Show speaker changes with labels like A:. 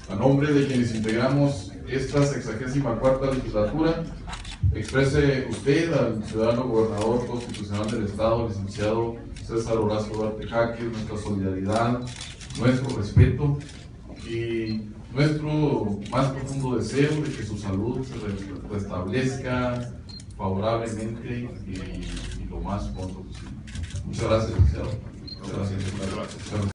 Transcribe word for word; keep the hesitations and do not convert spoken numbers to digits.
A: A nombre de quienes integramos esta sexagésima cuarta legislatura, exprese usted al ciudadano gobernador constitucional del Estado, licenciado César Horacio Duarte Jaques, nuestra solidaridad, nuestro respeto y nuestro más profundo deseo de que su salud se restablezca favorablemente y, y lo más pronto posible. Muchas gracias, licenciado. Muchas gracias. Muchas gracias.